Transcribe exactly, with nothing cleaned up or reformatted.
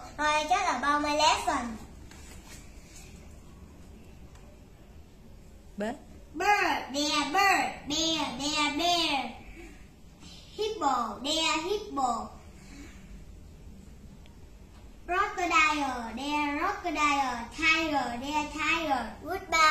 Alright, just about my lesson. Bird. Bird, bear, bird, bear, bear, bear. Hippo, bear, hippo. Crocodile, bear, crocodile. Tiger, bear, tiger. Goodbye.